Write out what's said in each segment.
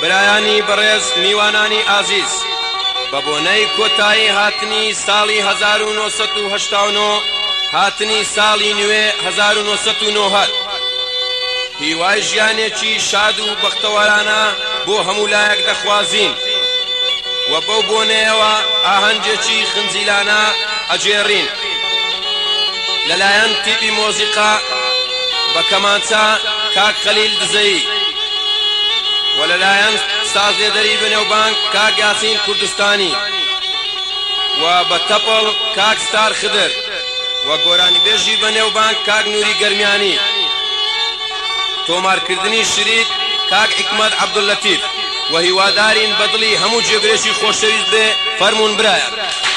برایانی بەڕێز میوانانی ئازیز بە بۆنەی کۆتایی هاتنی ساڵی 1989 هاتنی ساڵی نوێ 1990 هیوای ژیانێکی شاد و بەختەوەرانە بۆ هەموو لایەک دەخوازین و بەو بۆنەیەوە ئاهەنگێکی خنجیلانە ئەجێڕین لەلایەن تیپی مۆزیقا بە کەمانچە کاک خەلیل دزەیی و لەلایەن سازێدەری بنێوبانگ کاک یاسین کوردستانی و بە تەپڵ کاک ستار خدر و گۆرانی بێژی بنێوبانگ کاک نووری گەرمیانی تۆمارکردنی شریک کاک حکمەت عەبدولەتیف و هیوادارین بەدڵی هەموو جێگرێکی خۆشەویست بێ فەرموون برایە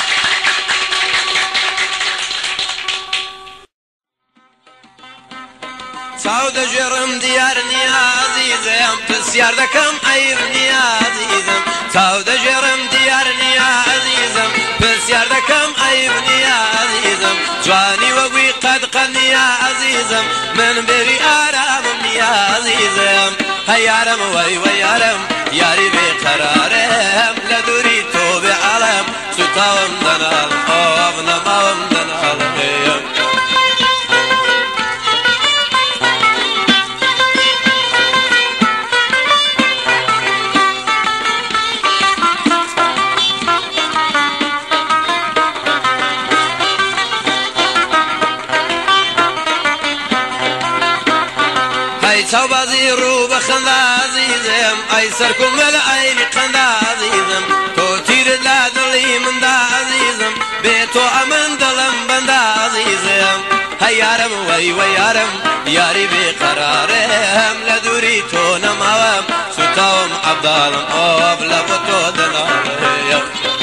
چاو دەژێڕم دیار نییە عەزیزم پرسیار دەکەم عەیب نییە عەزیزم چاو دەژێڕم دیار نییە عەزیزم پرسیار دەکەم عەیب نییە عەزیزم جوانی وەگوی قەد نییە عەزیزم من بێوی ئارامم نییە عەزیزم هەی یارم وەی وەی یارم یاری بێقەرارم لە دووری تۆ بێعەڵم سوتاوم دەناڵم ئۆ نەماوم دەناڵم چاوبازی ڕوو بە خەندا عەزیزم ئەی سەرکومەل ئەیلی قەندا عەزیزم تۆ تیرت لا دڵی مندا عەزیزم بێ تۆ ئەمن دڵم بەندا عەزیزم هەی یارم وەی وەی یارم یاری بێقەرارم لە دووری تۆ نەماوەم سوتاوم عەبداڵم ئۆ لە بۆ تۆ دەناڵم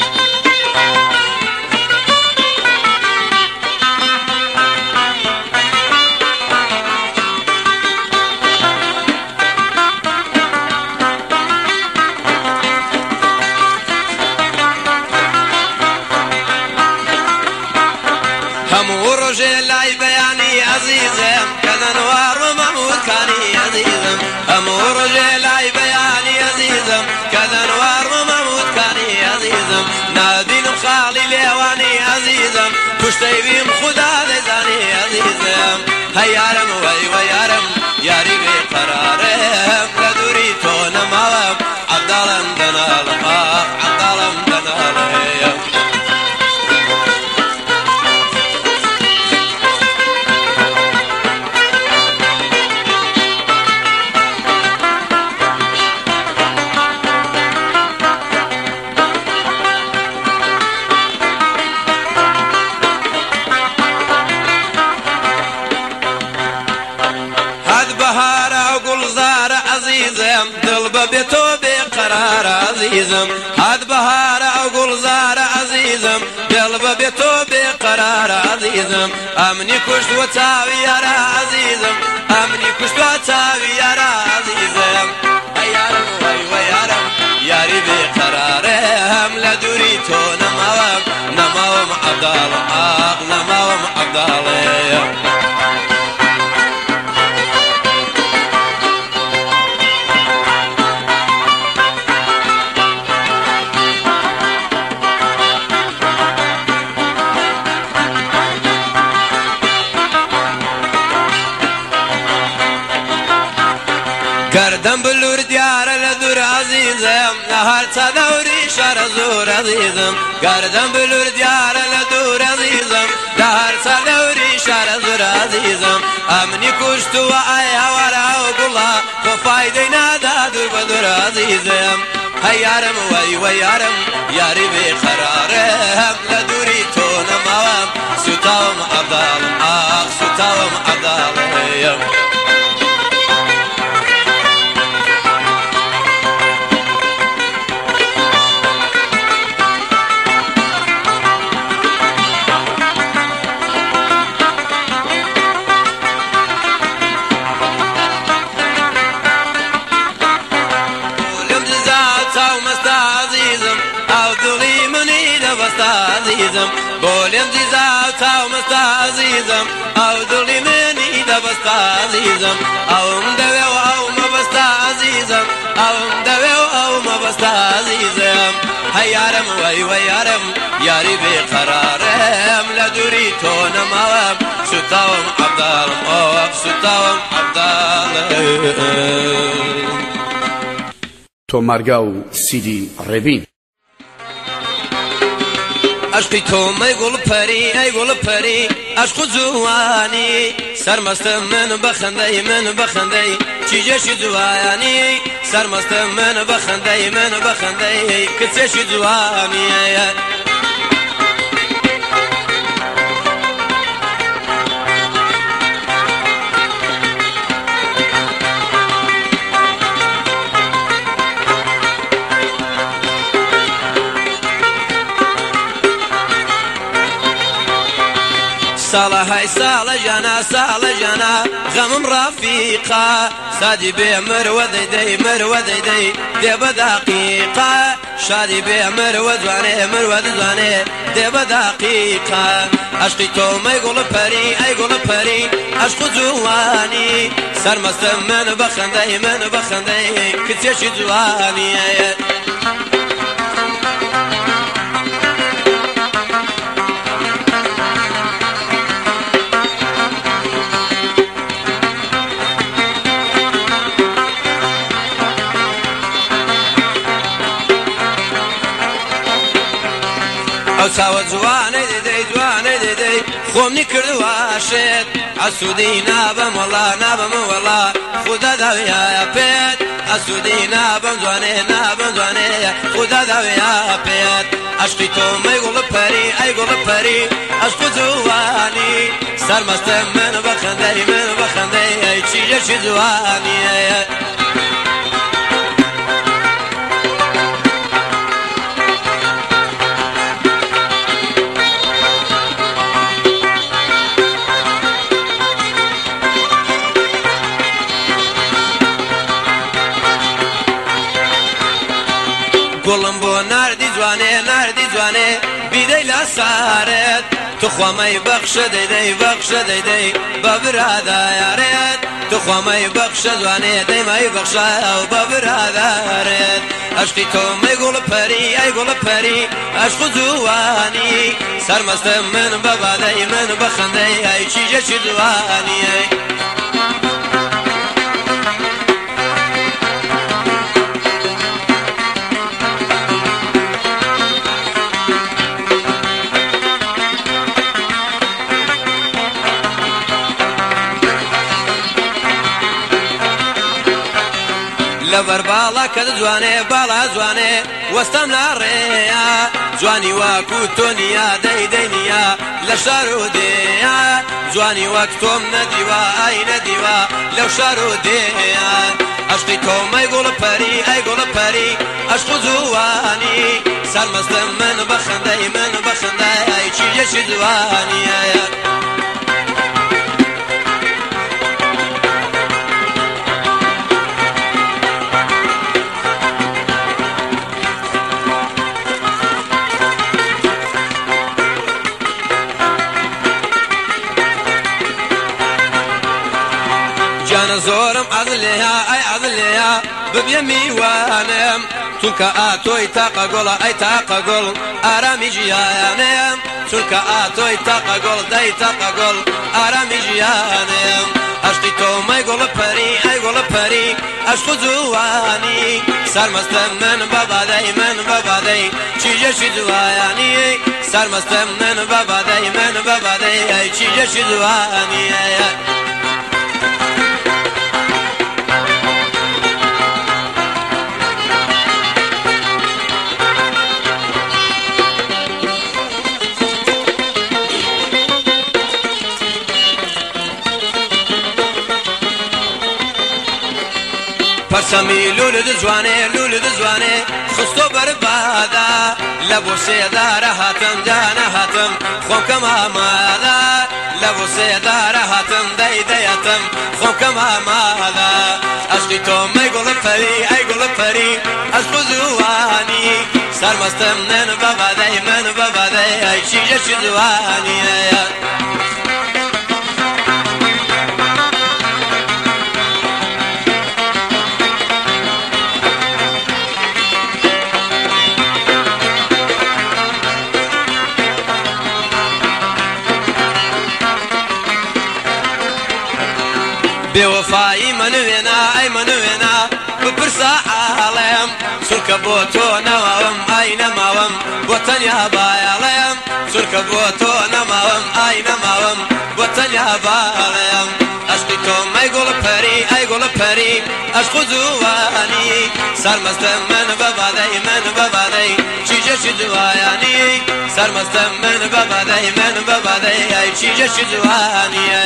هەموو ڕۆژێ لای بەیانی عەزیزم کە دەنوارمە مەموودکانی عەزیزم هەموو ڕۆژێ لای بەیانی عەزیزم کە دەنوارمە مەموودکانی عەزیزم نابینم خاڵی لێوانی عەزیزم کوشتەی بیم خودا دەیزانی عەزیزم هەی یارم وەی وەی یارم یاری بێقەرارم لە دووری تۆ نەماوەم عەبداڵم دەناڵم عەبداڵم دەناڵم دڵ بەبێ تۆ بێقەرارە عەزیزم هات بەهارە ئەو گوڵزارە عەزیزم دڵ بەبێ تۆ بێقەرارە عەزیزم ئەمنی کوشتووە چاوی یارە عەزیزم ئەمنی کوشتووە چاوی یارە عەزیزم ئەی یارم وەی وەی یارم یاری بێقەرارم لە دووری تۆ نەماوەم نەماوەم عەبداڵم نەماوەم عەبداڵێم گەردەم بلور دیارە لە دوور عەزیزم نەهار چەدەوری شارە زۆر عەزیزم گەردەم بلور دیارە لە دوور عەزیزم نەهار چەدەوری شارە زۆر عەزیزم ئەمنی کوشتووە ئەی هەوارە ئەو گوڵە تۆ فایدەی نادا دوور بە دوور عەزیزم هەی یارم وەی وەی یارم یاری بێقەرارم لە دووری تۆ نەماوەم سوتاوم عەبداڵم سوتاوم عەبداڵم بۆلێم دیزا و چاومەستا عەزیزم ئەو دڵی منی دەبەستا عەزیزم ئەوم دەوێ و ئەو مەبەستا عەزیزم ئەوم دەوێ و مبست عزيزم هيارم ويارم ياري بقرارم لدوري تو نماوم ستاوم عبدالم اوف ستاوم عبدالم تۆمارگا و سیدی ڕێبین عشقی تۆم ئەی گوڵ پەری عشق و جوانی سەرمەستە من بەخەندەی من بەخەندەی چیجێشی جوانی سەرمەستە من بەخەندەی کچێشی جوانیە ساڵە های ساڵە جانا غەمم ڕافیقا سادی بێ مرۆوە دەیدەی دێ بە داقیقا شادی بێ مرۆوە دوانێ دێ بە داقیقا عشقی تۆمەی گوڵ پەری عشق و جوانی سەرمەستە من بەخەندەی کچێکی جوانیە چاوە جوانەی دەدەی خۆمنی کردواشێت ئەسوودی نابەم وەڵا خودا داویە پێت ئەسوودی نابەم جوانێ خودا داویە پێت عشقی تۆمەی گوڵ پەری عشق و جوانی سەرمەستە من بەخەندەی چیجێکی جوانیە گوڵم بۆ ناردی جوانێ بیدەی لە سارێت توخوامەی بەخشە دەیدەی بە برادایارێت توخوامەی بەخشە جوانێ دەیمای بەخشە بە برادارێت عشقی تۆمەی گوڵ پەری عشق و جوانی سەرمەستە من بەخەندەی چیجێکی جوانیە لەبەر باڵا کە باڵا جوانێ وەستەم ناڕێیا جوانی واکو تۆ نیە دەیدەینە لە شار و دێیا جوانی وەک تۆم نەدیوە لەو شار و دێیا عشقی تۆمەی گوڵ پەری عشق و جوانی سەرمەستە من بەخەندەی چیجێکی جوانیە زۆرم عەدلەیە ببێ میوانم چونکە ئاتۆی تاقە گوڵ ئارامی ژیانم چونکە ئاتۆی تاقە گوڵ ئارامی ژیانم عشقی تۆمەی گوڵ پەری عشق و جوانی سەرمەستە من بەبادەی چیجێکی جوانی سەرمەستە من بەبادەی چیجێکی جوانیە پەرسەمی لولد جوانێ خستۆ بەربادا لە بۆ سێدارە هاتم خۆم کەم ئامادە لە بۆ سێدارە هاتم دەیدەیەتم خۆم کەم ئامادە عشقی تۆمەی گوڵ پەری عشق و جوانی سەرمەستە من بەبادەی چیجێکی جوانیە بێوەفایی منوێنا ئەی منوێنا بپرسە ئاڵێم سورکە بۆ تۆ نەماوم ئای نەماوم بۆ تەنیا باڵێم سورکە بۆ تۆ نەماوم ئای نەماوم بۆ تەنیا باڵێم عشقی تۆ ئەی گوڵ پەری ئەی گوڵ پەری عشق و جوانی سەرمەستە من بەبادەی من بەبادەی چیجەشی جوایانی سەرمەستە من بەبادەی من بەبادەی ئەی چیجەشی جوانیە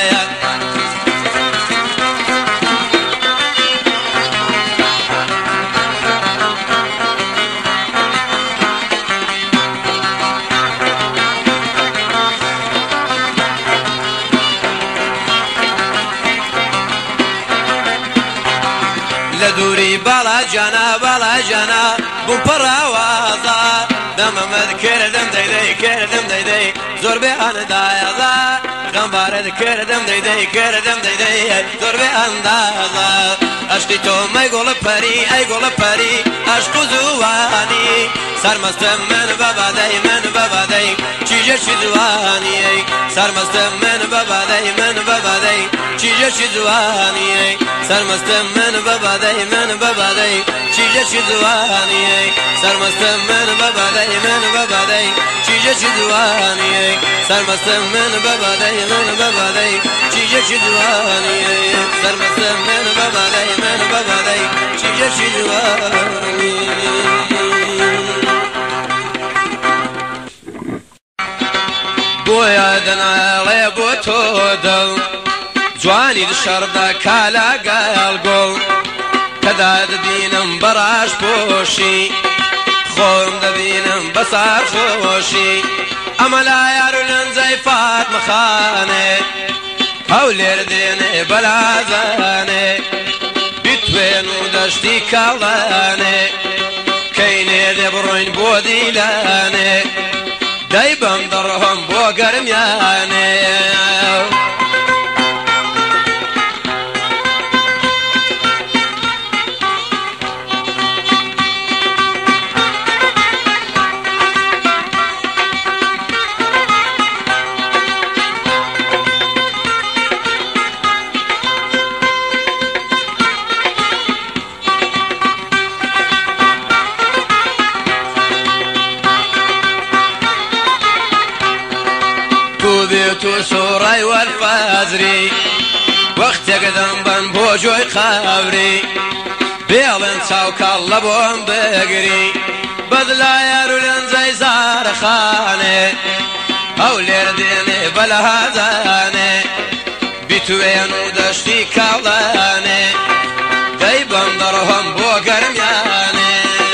لدوري بالا جانا بمبراوازا دممد كردم ديدي زور بيان دايازا دمبارد كردم ديدي زور بيان دايازا عشقي تو ما يقول بري عشق زواني سرمستم من بابادي چیجش زواني سرمستم من بابادي چیجش زواني سرمستم من بابادي چیجش زواني سرمستم من بابادي چیجش زواني سرمستم من بابادي چیجش زواني سرمستم من بابادي چیجش زواني بۆیە دەناڵێ بۆ تۆ دڵ جوانی شەڕدا کالا گاڵگۆڵ کەدا دەبینم بەڕاش پۆشی خۆم دەبینم بە سارخۆشی ئەمە لا یار و لەنجەی فاتمەخانێ هەولێر دێنێ بەلازانێ بیتوێن و دەشتی کاڵانێ کەینێ دێ بڕۆین بۆ دیلانێ دای بەم دەڕۆم بۆ گەرمیانێ تو سوڕای وەرفازری وەختێک دەمبەن بۆ جۆی قاوری بێڵێن چاوکاڵ لە بۆم بگری بەدلا یار و لەنجەی زارەخانێ هەولێر دێنێ بەلەهازانێ بیتوێن و دەشتی کاڵانێ دەی بەم دەڕۆم بۆ گەرمیانێ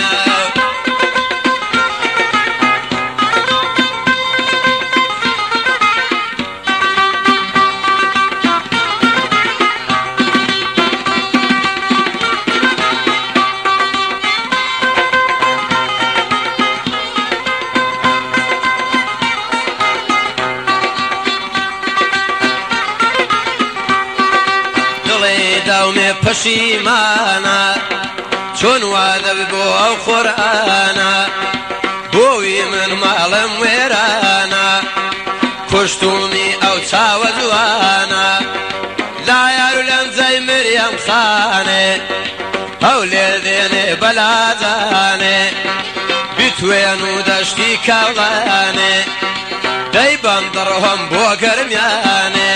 داومێ پەشیمانە چۆن وا دەبێ بۆ ئەو قورئانە بۆوی من ماڵم وێرانە کوشتومی ئەو چاوە جوانە لا یار و لەنجەی مریەم خانێ هەولێر دێنێ بەلازانێ بیتوێن و دەشتی کاڵانێ دەی بەم دەڕۆم بۆ گەرمیانێ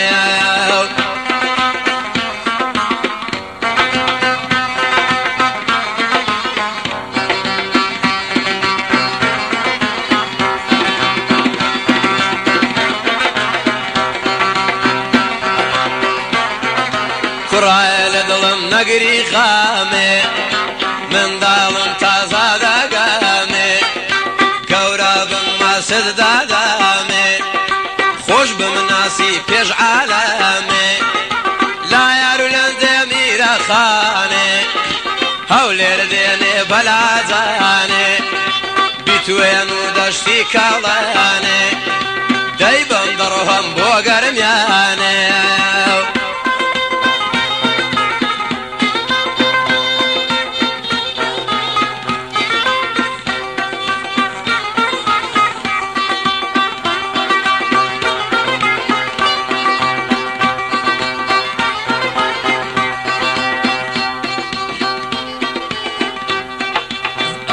کوڕایە لە دڵم نەگری خامێ منداڵم تازا دەگامێ گەورە بم ماسد دادامێ خۆش بمناسی پێش عالەمێ لا یار و لەنجێ میرەخانێ هەولێر دێنێ بەلازانێ بیتوێن و دەشتی کاڵانێ دەی بەم دەڕۆم بۆ گەرمیانێ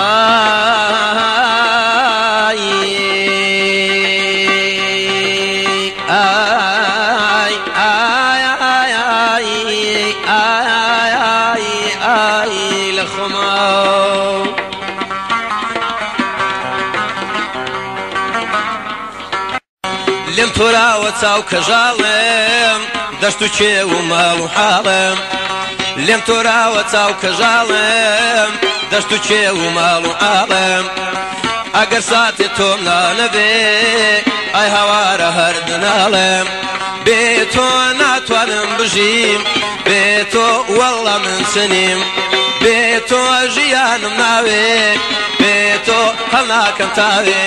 لێم تۆراوە چاو کەژاڵم دەشت و کێو و ماڵ و حاڵم لێم تۆراوە چاو کەژاڵم دەشت و کێو و ماڵ و حاڵم ئەگەر ساتێ تۆم نانەبێ ئای هەوارە هەر دناڵم بێ تۆ ناتوانم بژیم بێ تۆ وەڵڵا من سنیم بێ تۆ ژیانم ناوێ بێ تۆ هەڵ ناکەم تاوێ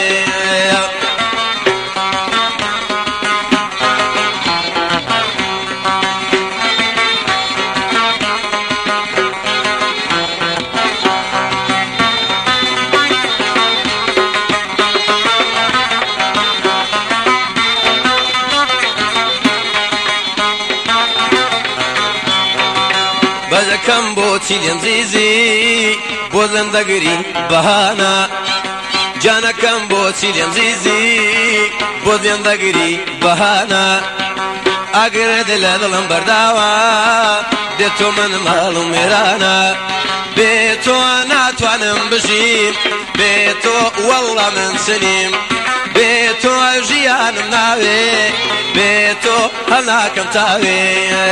بەدەکەم بۆچی لێم زیزی بۆ زەندەگری بەهانە جانەکەم بۆچی لێم زیزی بۆ زەندەگری بەهانە ئەگەر لە دڵم بەرداوە بێ تۆ من ماڵ و مێرانە بێ تۆ ناتوانم بژیم بێ تۆ وەڵڵا من سنیم بێ تۆ ژیانم ناوێ بێ تۆ هەڵ ناکەم تاوێ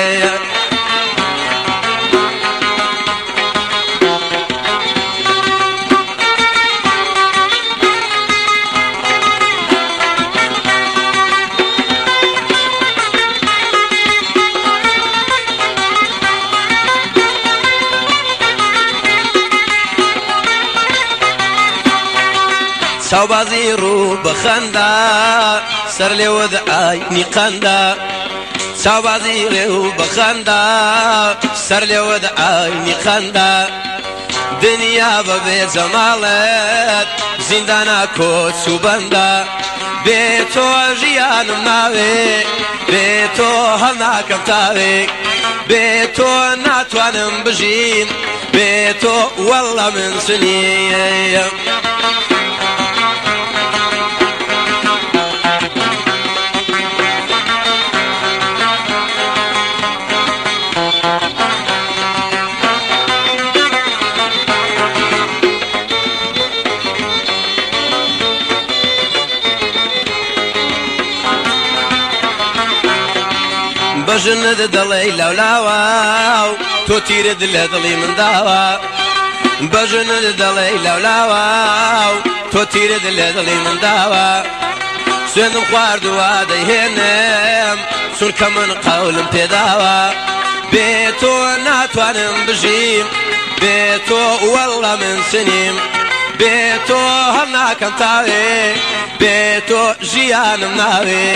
چاوبازی ڕوو بەخەندا سەر لێوە ئاینی قەندا چاوبازی ڕێو بەخەندا سەر لێوە ئاینی قەندا دنیا بەبێ جەماڵت زیندانە کۆچ و بەندا بێ تۆ ژیانم ناوێ بێ تۆ هەڵ ناکەم تاوێ بێ تۆ ناتوانم بژیم بێ تۆ وەڵڵا من سنیم بەژنت دەڵێ لاولاوە تۆ تیرت لە دڵی من داوە بەژنت دەڵێ لاولاوە تۆ تیرت لە دڵی من داوە سوێندم خواردووە دەیهێنم چونکە من قەولم پێداوە بێ تۆ ناتوانم بژیم بێ تۆ وەڵڵا من سنیم بێ تۆ هەڵ ناکەم تاوێ بێ تۆ ژیانم ناوێ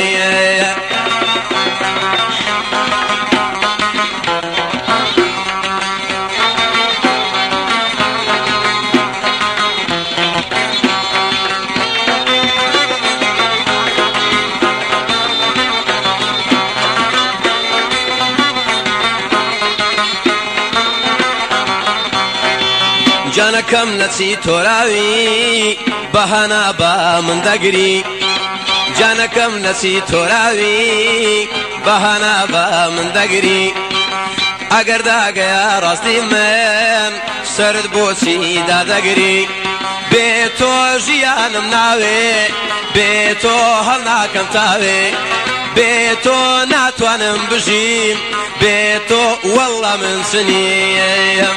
جانەکەم نەچی تۆراوی بەهانە بە من دەگری جانەکەم نەچی تۆراوی بەهانە بە من دەگری ئەگەر داگەیە ڕاستی من سرد بۆچی دادەگری بێ تۆ ژیانم ناوێ بێ تۆ هەڵ ناکەم تاوێ بێ تۆ ناتوانم بژیم بێ تۆ وەڵڵا من سنیم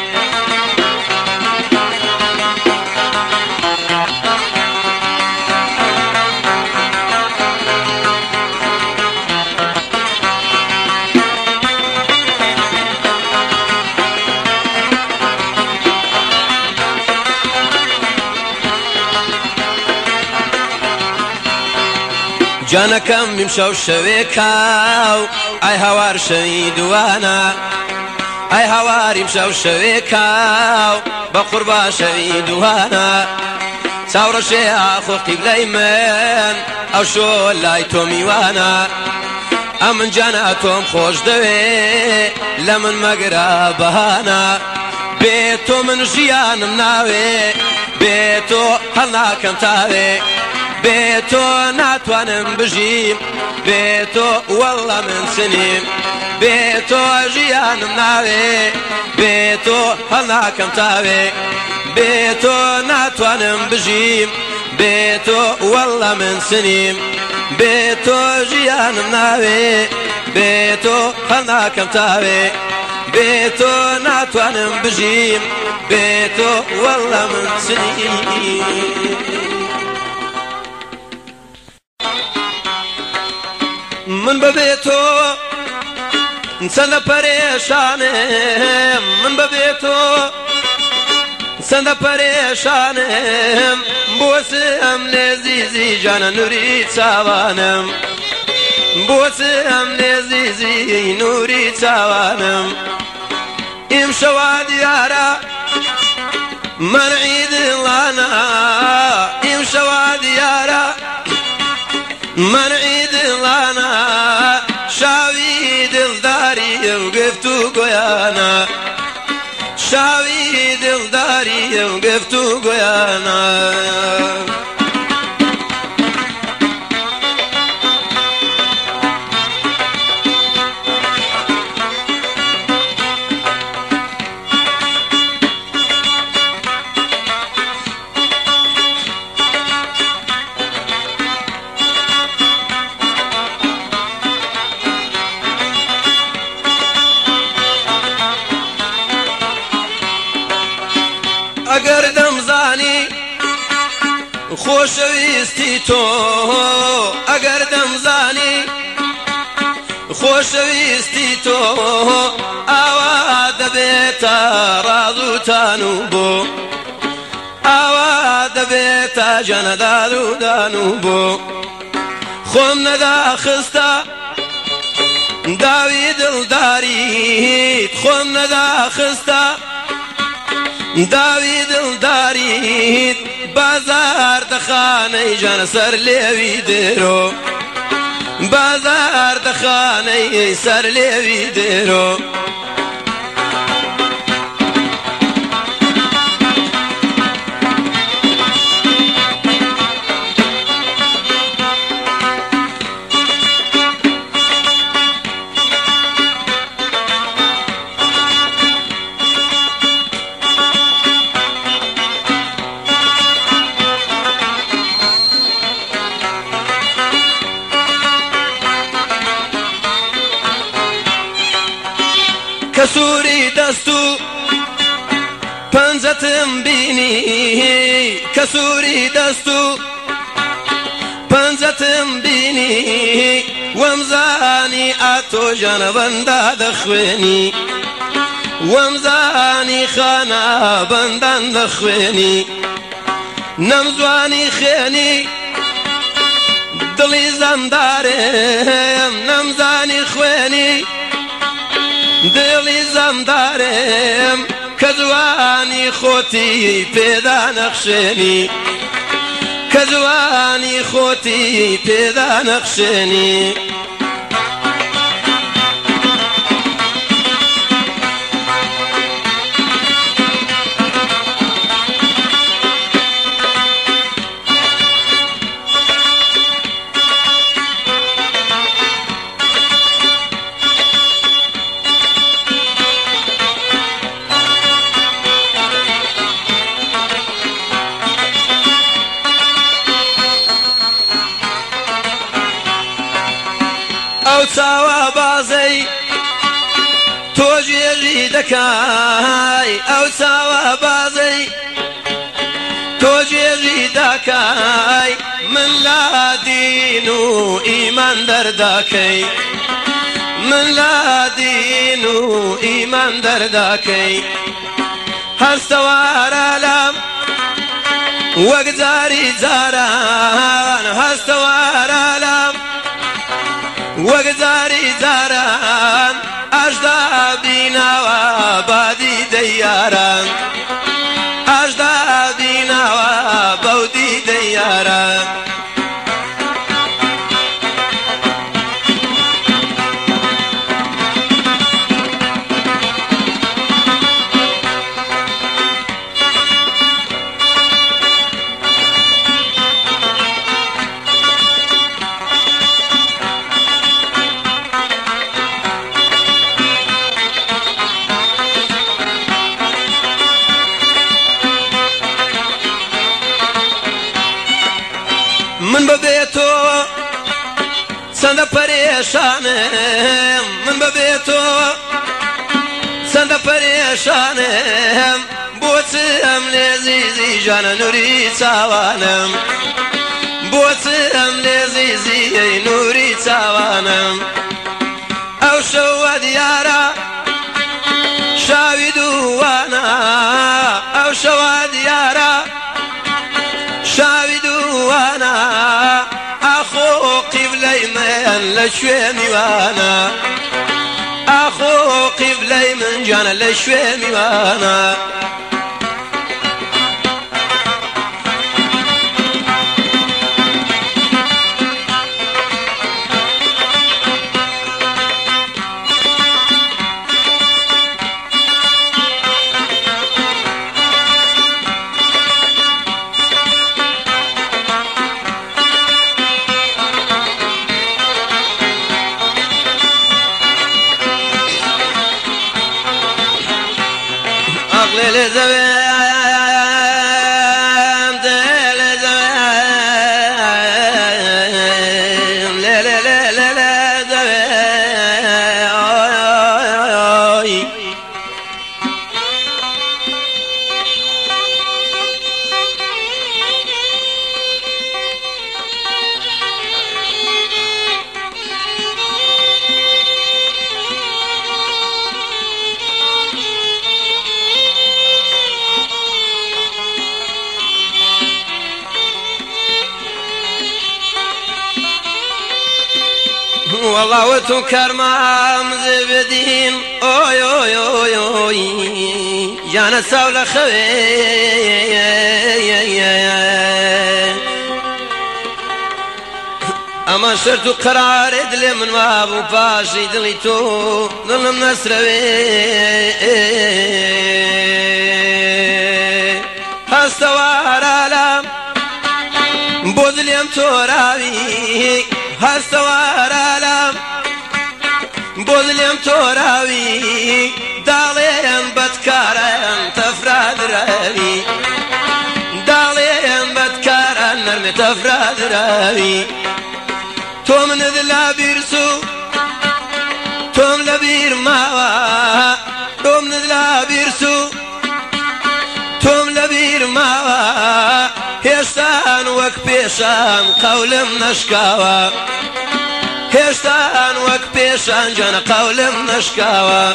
جانەکەم میمشەو شەوێکاو ئای هەوار شەوی دوانە ئای هەواریم شەو شەوێکاو بە قوربا شەوی دوانە چاوڕەشێ ئاخۆ قیبلەی من ئەو شۆ لای تۆ میوانە ئەمن جانە تۆم خۆش دەوێ لە من مەگرە بەهانە بێ تۆ من ژیانم ناوێ بێتۆ هەڵناکەم تاوێ بێتۆ ناتوانم بژیم بێتۆ وەڵڵە من سنیم بێتۆ ژیانم ناوێ بێتۆ هەڵناکەم تاوێ بێتۆ ناتوانم بژیم بێتۆ وەڵڵە من سنیم بێتۆ ژیانم ناوێ بێتۆ هەڵناکەم تاوێ بێتۆ ناتوانم بژیم بێتۆ وەڵڵە من سنیم من ببێتۆ چەندە پەرێشانم من ببێتۆ چەندە پەرێشانم بۆچم لێزیزی جانە نووری چاوانم بۆچم لێزیزی نووری چاوانم ئیمشەوا دیارە مەنعی دڵانە ئیمشەوا دیارە مەنعی دڵانە شاوی دڵداری و گفت و گۆیانە شاوی دڵداری و گفت و گۆیانە ئەگەر دەمزانی خۆشەویستی تۆ ئەگەر دەمزانی خۆشەویستی تۆ ئاوا دەبێتە ڕاز و تان و بۆ ئاوا دەبێتە جەنەدار و دان و بۆ خۆم نەداخستە داوی دڵداریت خۆم نەداخستە داوی دڵداریت بازار دەخانەی جانە سەر لێوی درۆ بازار دەخانەی سەر لێوی درۆ کەسووری دەست و پەنجەتم بینی کەسووری دەست و پەنجەتم بینی وەمزانی ئاتۆ ژانە بەندا دەخوێنی وەمزانی خانە بەندان دەخوێنی نەمزوانی خێنی دڵی زەمدارم نەمزانی خوێنی دڵی زەمدارم کە جوانی خۆتی پێدا نەخشێنی کە جوانی خۆتی پێدا نەخشێنی ئەو چاوە بازەی تۆ ژێژی دەکای ئەو چاوە بازەی تۆ ژێژی دەکای من لا دین و ئیمان دەردەکەی من لا دین و ئیمان دەردەکەی هەستەوارە لەم وەک جاری جاران هەستەوارە لەم وەک جاری جاران ئەشدا بیناوە بادی دەیاران ئەشدا بیناوە بەودی دەیاران من ببيتو سند پریشانم من ببیتو سند پریشانم بوتم لذیذی جان نوری چاوانم بوتم لذیذی نوری چاوانم او شو دیارا شاوی دوانا او شو دیارا شاوی دوانا اخو قبلي من لشوي ميوانا اخو قبلي من جانا لشوي ميوانا والله وتو كرمام زبدين اوي اوي اوي اوي جانا ساولا خوي اما شرط قرار ادلي من وابو باشي دليتو ظلم نسروي هستوار عالم بودليم توراوي هستوار عالم بودليم توراوي دالين بدكارن تفراد راوي دالين بدكارن نرمي تفراد راوي توم نذلا بيرسو توم لبير ماوا توم نذلا بيرسو توم لبير ماوا هێشتان وەک پێشان قەولم نەشکاوە هێشتان وەک پێشان جانە قەولم نەشکاوە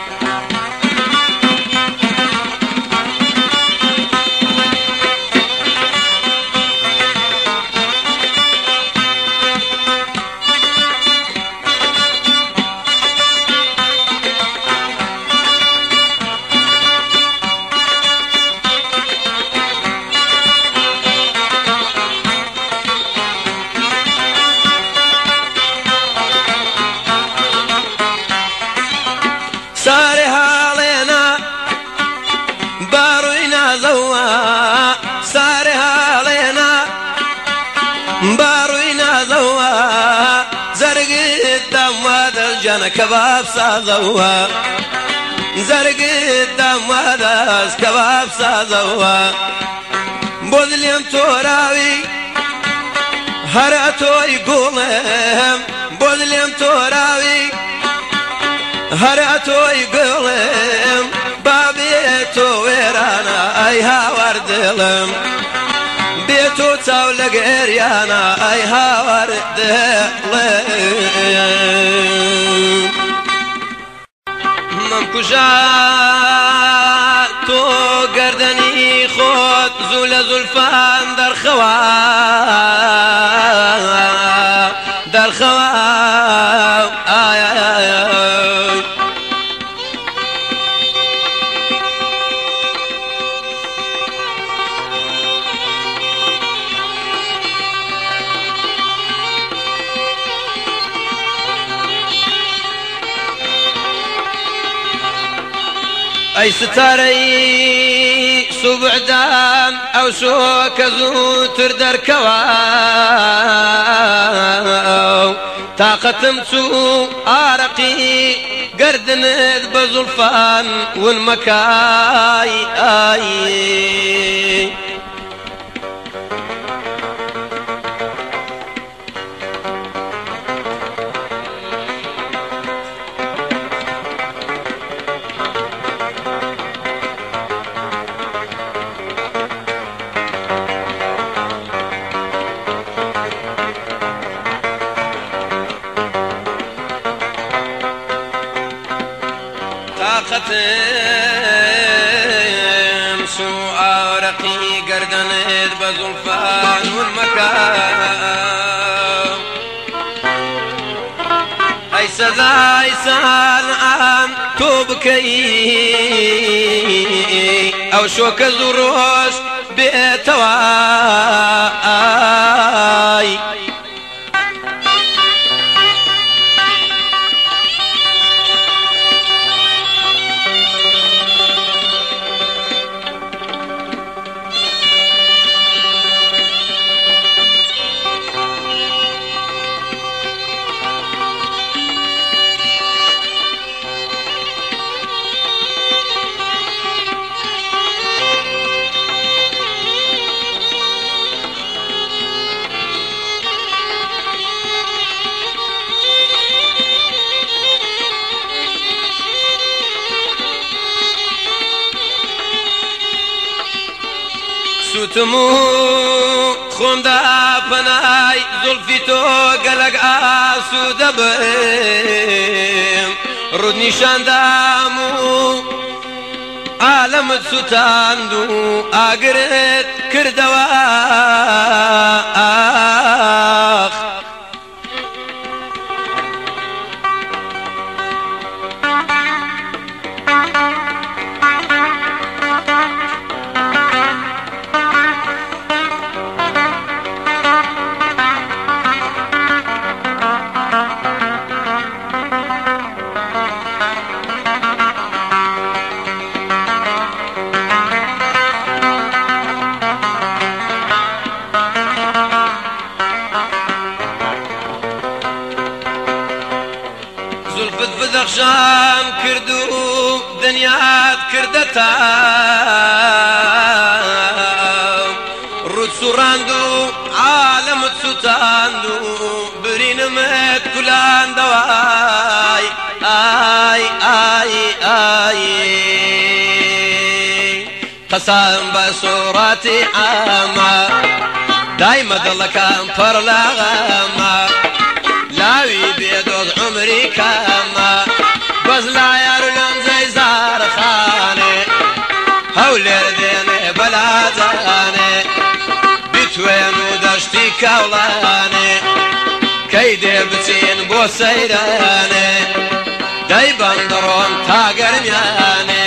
ساري هالينا باروينا زوا ساري هالينا باروينا زوا زرق الدم هذا الجنة كباب صازوا زرق الدم هذا كباب صازوا بودليم توراوي هرأتو يقولهم بودليم توراوي هرأتو يقولم بابيتو ويرانا اي هاور دلم بيتو تاولق اريانا اي هاور دلم ممكوشا تو قردني خود زول زلفان در خوا در خوا آي آي آي اي ستاري سبعدان او شوك زوتر دركوا طاقتم سو ارقي قردند بزلفان والمكاي اي قردنت بزلفان والمكان اي سذاي سالعان توبكي او شوك الزروش بيتواي سوتمو خوندا پنای زلفی تو گلگ آسو دبم رود نشاندامو عالمت ستاندو آگرت کردواخ زلفت بدخشان كردو دنيات كردتا رود سوراندو عالمت ستاندو برينمت كلان دواي آي آي آي قسم بصورتي عامة دايما ضلكان فرلاغامة لاوي بيدوز عمري كاما بزلا يارلون زي زار خاني هولير ديني بلازاني بتوين ودشتي كولاني كيدي بتين بو سيراني داي بندرون تاقر مياني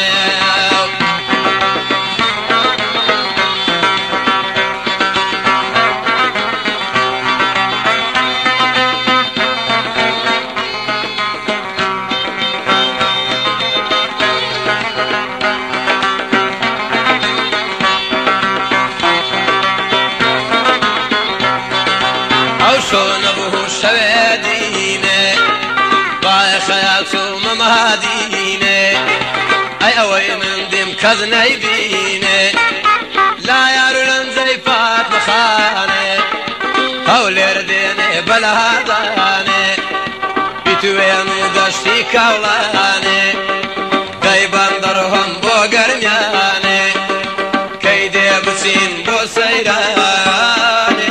شون ابوه شوادينه باي خيالته ممهدينه اي اوي من دم كذني بينه لا يارلن زي فاطمه خانه هولير دينه بلهدانه بتوين دشتي كولانه داي بندرهم بوغرميانه كيدي بسين بو سيرانه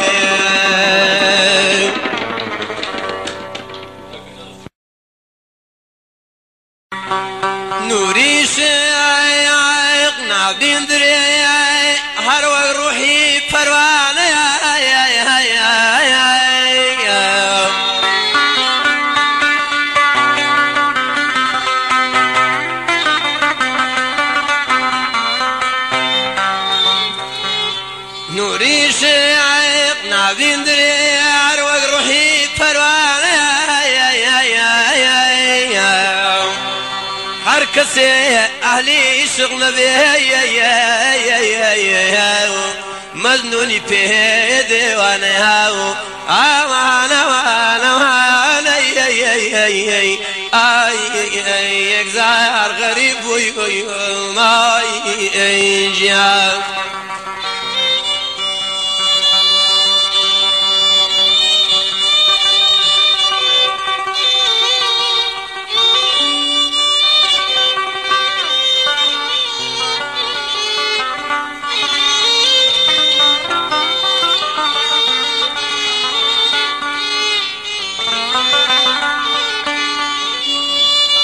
نوري شايق نابين دري هر وقت روحي پروانه نوري شايق نابين دري هر وقت روحي پروانه هر کسی اهلی شغل به مزنونی په دیوانه هاو امان امان امان ای یک زار غریب وی مای جان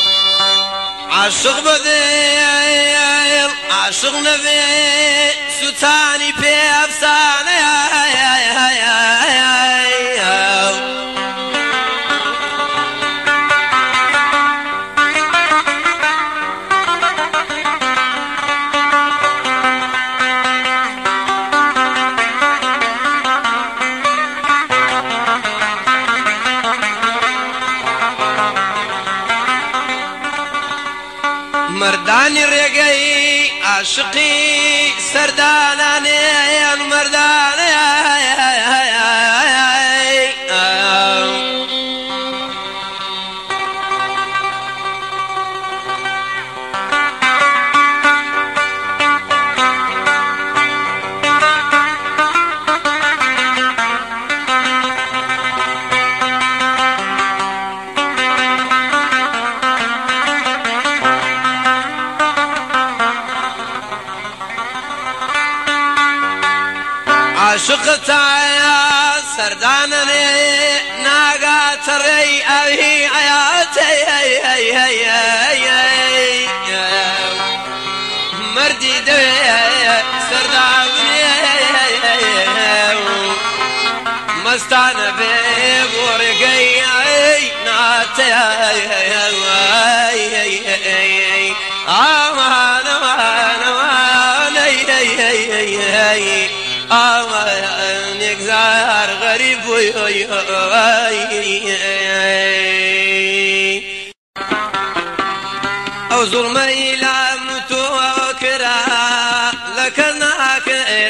عاشق بديل عاشق نبي تاني بأفسانة مردانی ڕێگەی عاشقی سەردانانێن مردانە عاشقتایا سەردانەنێ ناگاتەڕێی ئەوی ئەیاتەی مردی دەوێ سەردابنێ مەستانە بێ بۆ ڕێگەی ئەی ناتەی آمانك زار غريب أو ظلمي لم توكرا لكناك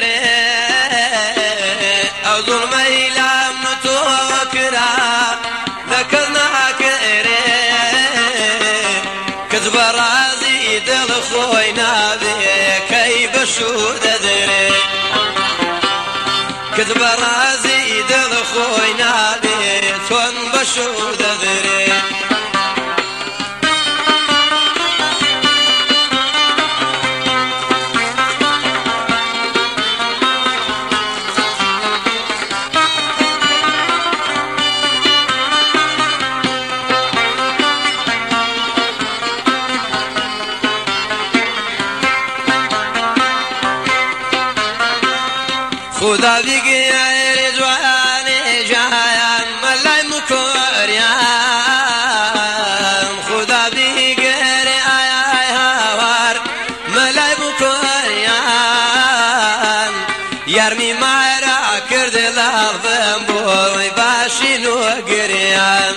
أو ظلمي لم توكرا لكناك كذب رازي دل خوينا بك كي بشود دري كذب رازي دل خوينا بيتون بشود دري خدا بيجي رضواني جايان ملاي مكوريان خدا بيجي هوار ملاي مكوريان يرمي مارا كرد لابن بوي باشي نوغريان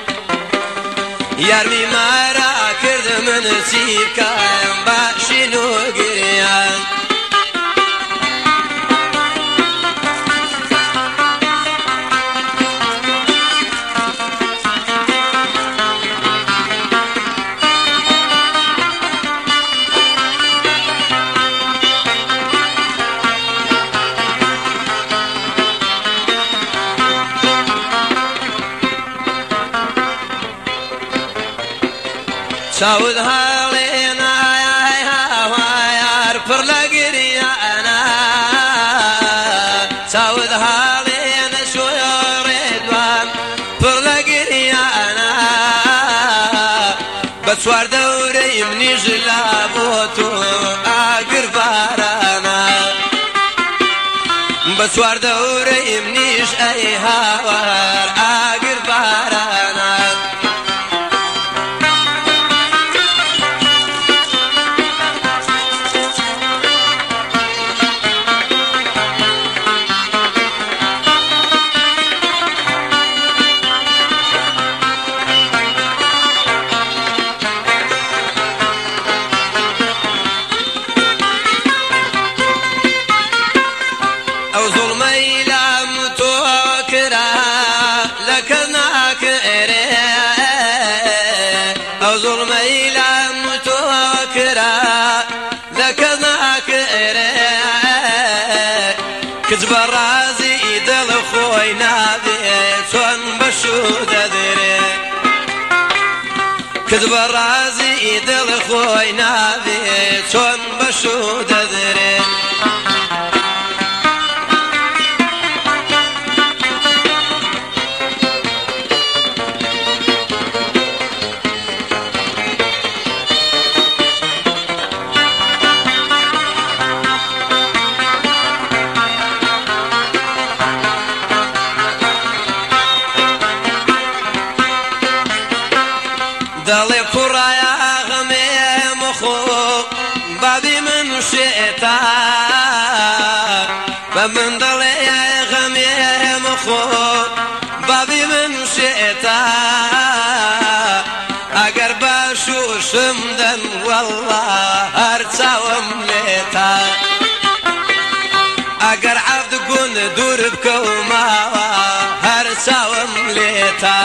يرمي مارا كرد من سيبكاين باشي نوغريان سعود هالينا هوايار پر لقريانا سعود هالينا شو يردوان پر لقريانا بسوار دوري مني جلابوتو اقر بارانا بسوار دوري منيش اي هوار اقر بارانا أو ظلمي لم توكرا لكناك أو ظلمي لم توكرا لكناك كذب الرازي دل خوينا بيتون بشود دري كذب الرازي دل خوينا بيتون بشود دري دڵێ کوڕایە غەمێ مخۆ بابی من شێتا بە من دڵێ غەمێ مخۆ بابی من شێتا ئەگەر باشوشم دەن وەڵڵا هەر چاوم لێتا ئەگەر عەبد گون دوور بکەوماوە هەر چاوم لێتا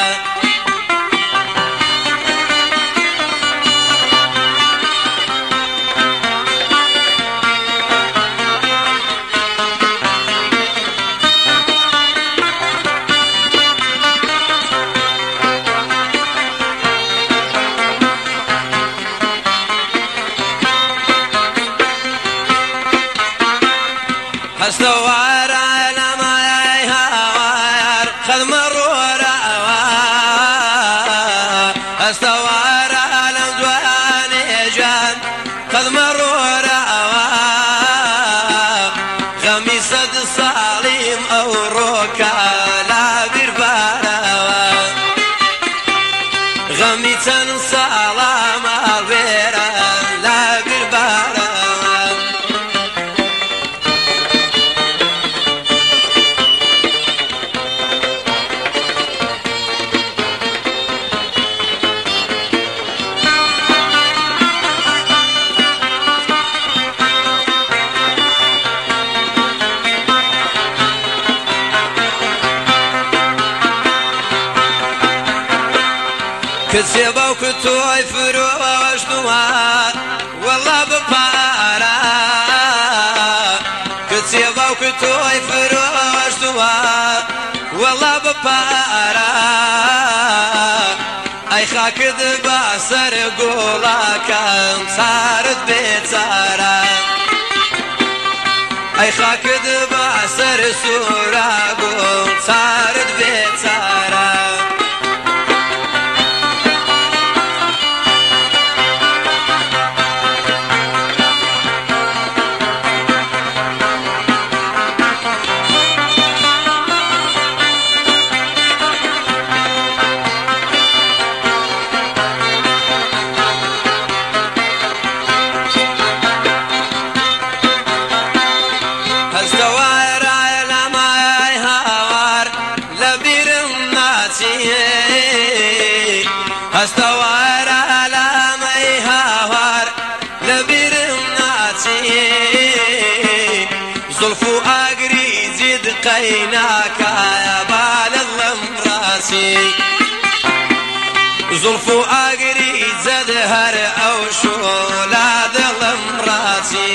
هەستەوار عەلەمای هاوار خەدمەڕۆرە هەستەوار عەلەم دوانێژان خەدمەڕۆرە غەمی سەد ساڵیم ئەو ڕۆکە لا بیربارەوە غەمی چەند ساڵە ماڵوێرە لا بیربارەوە کچێ باوکو تۆی فرۆشتووە وەڵا بپارە کچێ باوکو تۆی فرۆشتووە وەڵا بپارە ئەی خاکت بە سەر گوڵاکەم چارت بێچارە ئەی خاکت بە سەر سوراگۆم چارت بێچارە هەستەوار عەلەمای هاوار لەبیرم ناچێ هەستەوار عەلەمای هاوار لەبیرم ناچێ زولف و ئاگری جید قەیناکایە با لەڵەم ڕاسی زولف و ئاگری جەد هەر ئەو شۆلا دڵم ڕاسی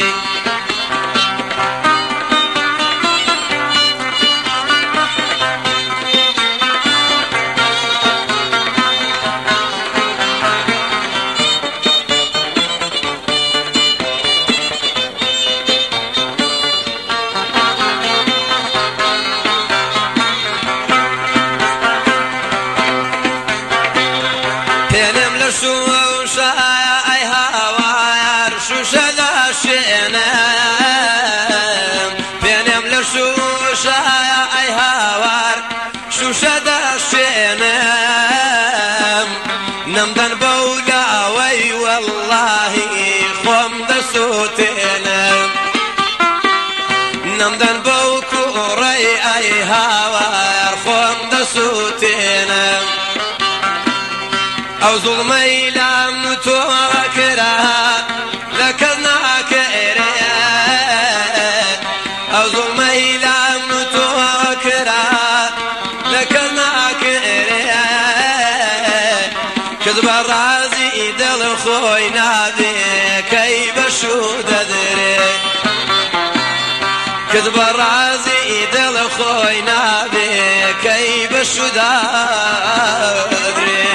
پێنم لە شوشایە ئەی هاوار شوشە دەشێنم پێنم لە شوشایە ئەی هاوار شوشە دەشێنم نەمدەن بەو لاوەی وەڵڵاهی خۆم دەسووتێنم نەمدەن بەو کوڕەی ئەی هاوار خۆم دەسووتێنم ئەو زوڵمەی لام تۆ کرا لە کەس ناکەرێ ئەو زوڵمەی لام تۆ کرا لە کەس ناکەرێ کەس بە ڕازی دڵ خۆی نابێ کەی بەشوو دەدرێ کەس بە ڕازی دڵ خۆی نابێ کەی بەشوو دەدرێ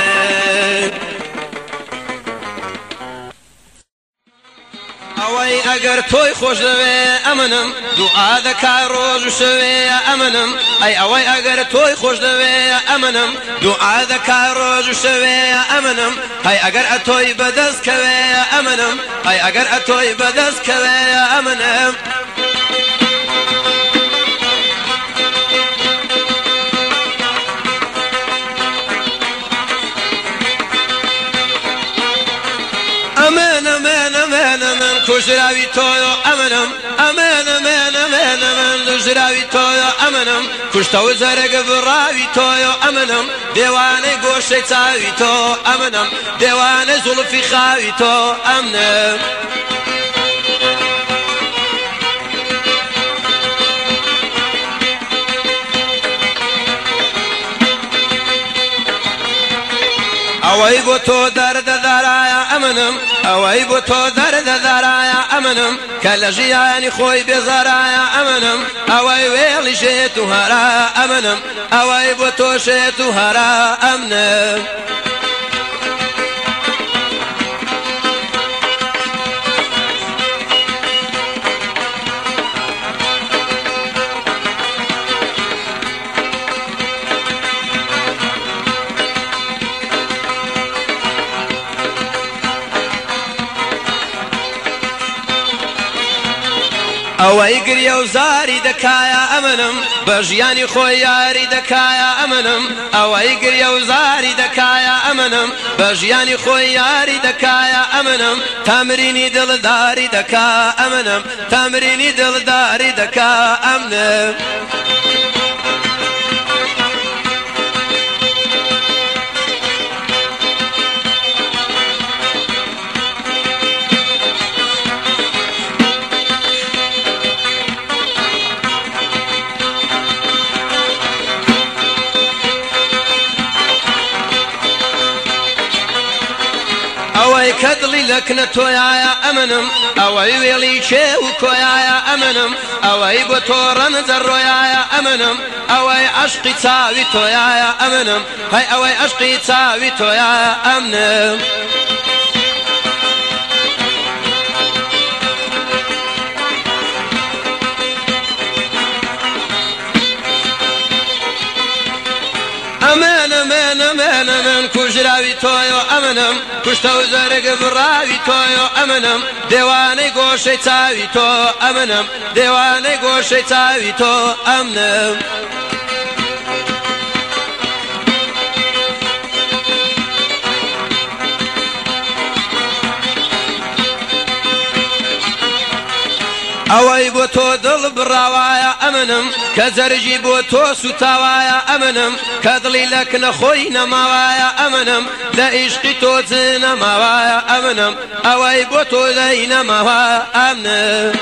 ئەوەی ئەگەر تۆی خۆش دەوێ ئەمنم دوعا دەکا ڕۆژ و شەوێ ئەمنم ئەی ئەوەی ئەگەر تۆی خۆش دەوێ ئەمنم دوعا دەکا ڕۆژ و شەوێ ئەمنم هەی ئەگەر ئەتۆی بەدەستکەوێ ئەمنم هەی ئەگەر ئەتۆی بەدەستکەوێ ئەمنم دوژراوی تۆیۆ ئەمنم ئەمن ئەمن ئەمن ئەمن دوژراوی تۆیۆ ئەمنم کوشتەوە زەرەگە بڕاوی تۆیۆ ئەمنم دێوانەی گۆشەی چاوی تۆ ئەمنم دێوانەی زوڵفی خاوی تۆ ئەمنم ئەوەی بۆ تۆ دەردەدارایە ئەمنم ئەوەی بۆ تۆ دەردەدارایە ئەمنم کە لە ژیانی خۆی بێزارایە ئەمنم ئەوەی وێڵی شێت و هەرا ئەمنم ئەوەی بۆ تۆ شێت و هەرا ئەمنم ئەوەی گریە و زاری دەکایە ئەمنم بە ژیانی خۆی یاری دەکایە ئەمنم ئەوەی گریە و زاری دەکایە ئەمنم بە ژیانی خۆی یاری دەکایە ئەمنم تامرینی دڵداری دەکا ئەمنم تامرینی دڵداری دەکا ئەمنم ئەوەی کە دڵی لەکنە تۆیایە ئەمنم ئەوەی وێڵی چێ و کۆیایە ئەمنم ئەوەی بۆ تۆ ڕەنجە ڕۆیایە ئەمنم ئەوەی عەشقی چاوی تۆیایە ئەمنم هەی ئەوەی عەشقی چاوی تۆیایە ئەمنم ئەمن ئەمن ئەمن ئەمن کوژراوی تۆیۆ ئەمنم کوشتە و زەرگە بڕاوی تۆیۆ ئەمنم دێوانەی گۆشەی چاوی تۆ ئەمنم دێوانەی گۆشەی چاوی تۆ ئەمنم ئەوەی بۆ تۆ دڵ بڕاوایە ئەمنم کە زەرجی بۆ تۆ سوتاوایە ئەمنم کە دڵی لەکنە خۆی نەماوایە ئەمنم لە عیشقی تۆ نەماوایە ئەمنم ئەوەی بۆ تۆ دەی نەماوایە ئەمنم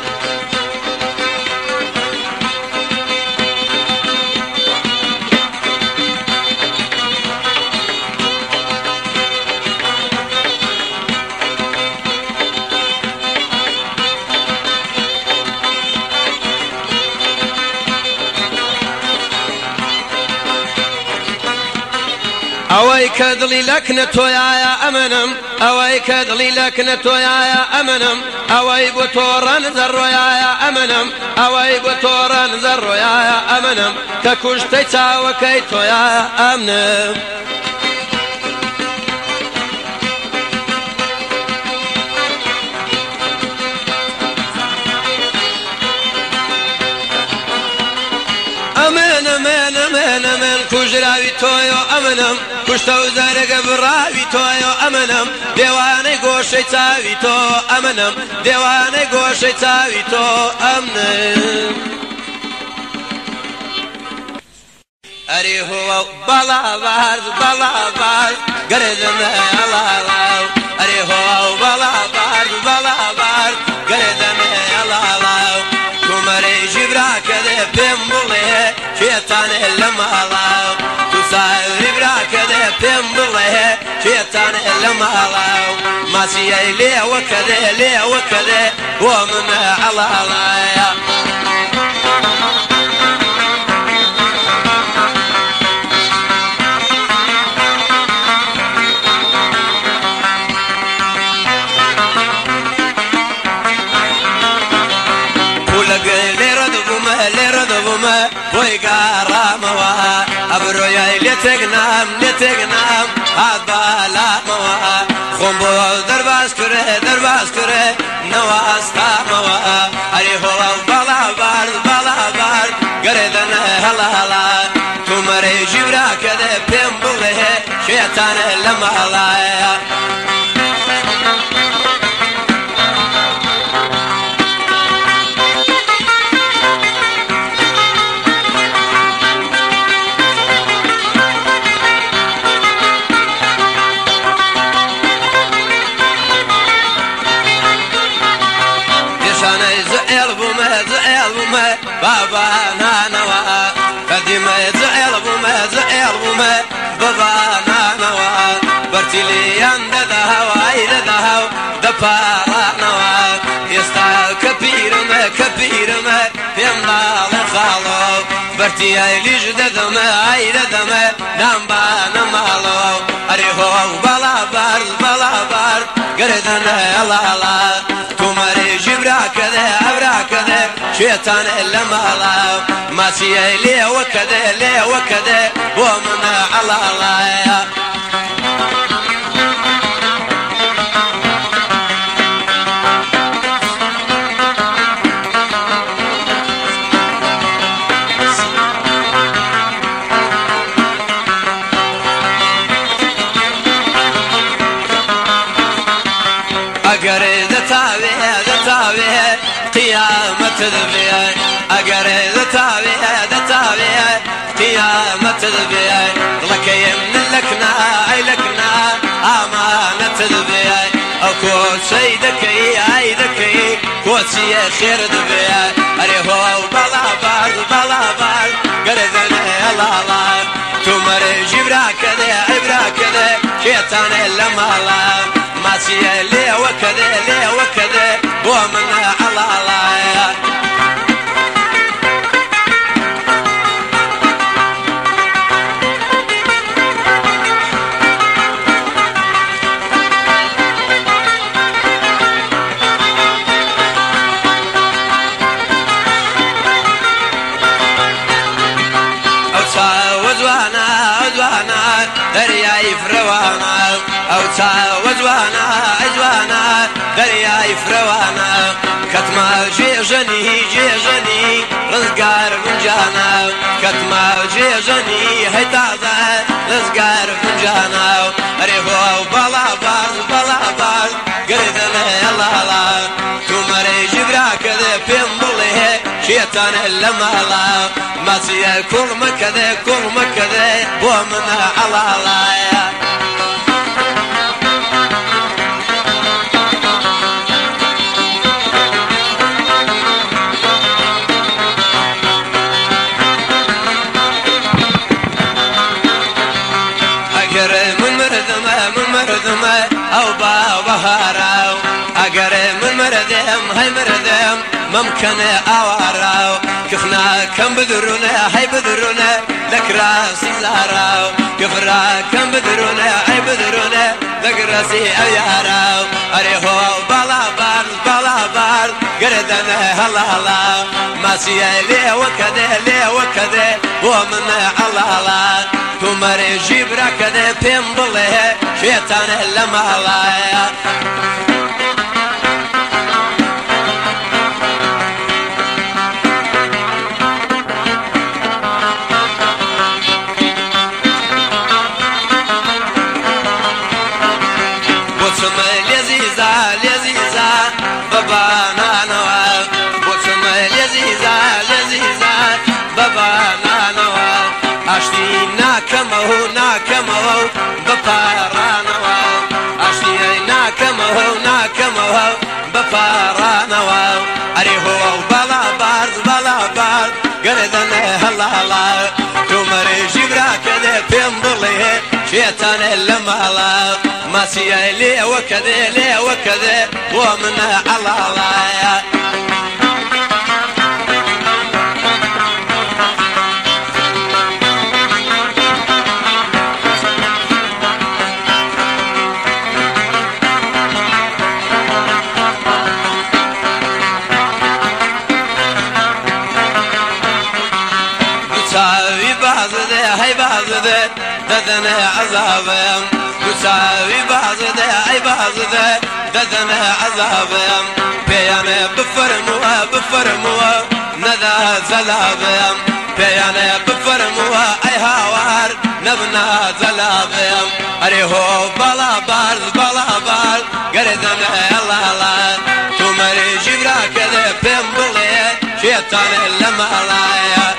ئەوەی کە دڵی لەکنە تۆیایە ئەمنم ئەوەی کە دڵی لەکنە تۆیایە ئەمنم ئەوەی بۆ تۆ ڕەنجە ڕۆیایە ئەمنم ئەوەی بۆ تۆ ڕەنجە ڕۆیایە ئەمنم کە کوشتەی چاوەکەی تۆیایە ئەمنم ئەمن ئەمن ئەمن ئەمن کوژراوی تۆیۆ ئەمنم کوشتە و زەرگە بڕاوی تۆیۆ ئەمنم دێوانەی گۆشەی چاوی تۆ ئەمنم دێوانەی گۆشەی چاوی تۆ ئەمنم ئەری هۆ بەڵا بارز گەرێدەمە ئەڵاڵاو ئەری هۆ بەڵا بارز گەرێدەمە ئەڵاڵاو کومەرەیژی براکە دێ پێم بڵێ کێتانێ لە ماڵاو تو ساوری براکە دێ پێم بڵێ کێتانێ لە ماڵاو ماسیەی لێوەکە دێ بۆ منە ئەڵاڵایە لێرە دەبوومە بۆی گاڕامەوە ئەبرۆیای لێتێکنام هات بالامەوە خۆم بۆ دەرباز کرێ نەوەستامەوە ئەری هۆڵاو بەڵا بارد گەرێدەنە هەڵاڵا تومەرەیژی براکە دێ پێم بڵێ شێتانە لە ماڵایە بوما بابا نانوا قديمة زعل بوما بابا نانوا برتلي عند ذهوا عيد ذهوا دبارا نوا يستاهل كبير ما يمضى خالو برتي عيلي جدد ما عيد ما نمبا نمالو أريهو بلا بارد قردنا يلا تماري جبرا كذا شيطان إلا مالا ما سيئ لي وكذا ومن على الله أقرد تاويه قيامة ذبيه أقرد تاويه قيامة ذبيه لك يمن لكنا أمانة ذبيه أكو سيدك عيدك كوتي خير ذبيه أريهو بلا بار قردنا الله تمر جبرا كذا شيطان إلا مالا ما سيئ لي وكذا ومن على الله وزوانا درياي فروانا أوتا وزوانا درياي فروانا كتما جيجني رزقار فنجانا كتما جيجني هيتازا رزقار فنجانا أريهو بلا بار قردنا يلا تمري جبرا كذا بيمبليه شيطان إلا مالا ما سيئ كل مكذا ومن على الله من مردمه أو بهاراو أقري من مردم هاي مردم ممكن أوراو كفنا كم بدرونا هاي بدرونا لك راسي زهراو كفرا كم بدرونا هاي بدرونا لك راسي أياراو أريهو بلا بار قردنا هلا ما سيئ لي وكذا ومن الله تمري جبرا كذا بيمبليه شيطان إلا مالا بوسم لذيذة بابا نانوا بوسم لذيذة بابا نانوا أشتي ناكمه بفارانوا أشتي ناكمه بفارانوا أريهو بلا بار قردنا هلا تمري جبرا كذا بيمبليه شيطان إلا مالا ما سيئ لي وكذا ومن على الله هاي بعض ددنا عذابهم تساوي بعض ددنا عذابهم بيانا بفرموا نذا زلابهم بيانا بفرموا اي هوار نبنا زلابهم اريهو بلا بار قردنا الله تمري جبرا كذا بيمبليه شيطان إلا مالايا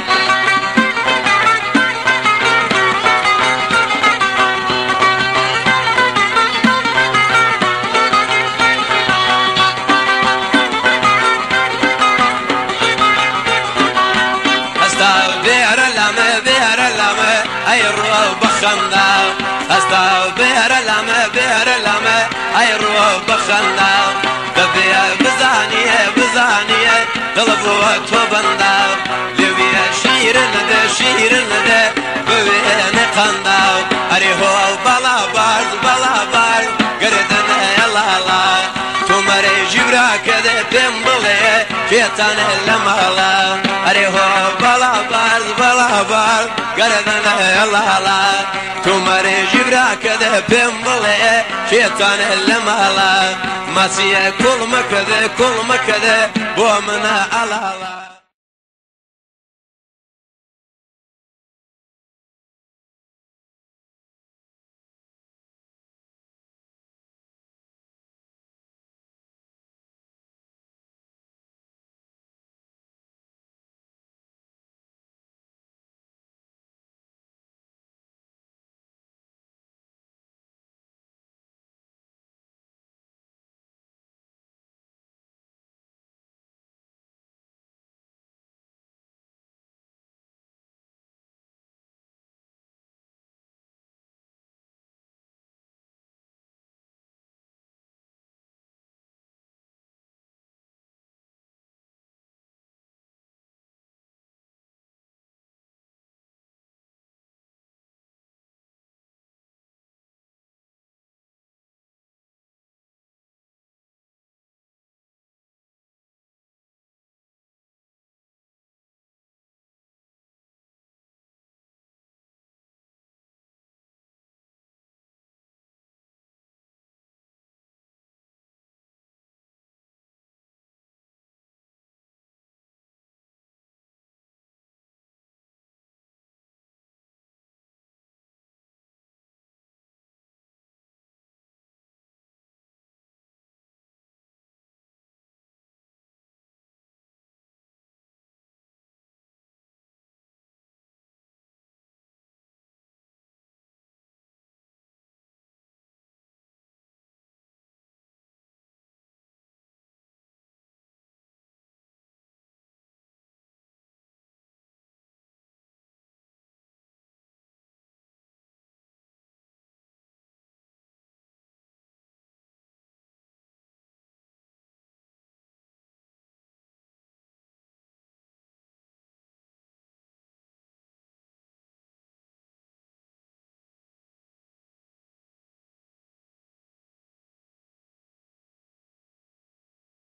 اي رو بخندا استا بهر لما اي رو بخندا دبي بزانيه طلبوا توبندا لبي شير لده بوين قندا اري هو بلا بار قردن يلا تمري جبرا كده بمبلي شيطان لمالا اري هو بلا بار قردن يلا تمري جبرا كده بمبلي شيطان لمالا ماسيه كل مكده بومنا الله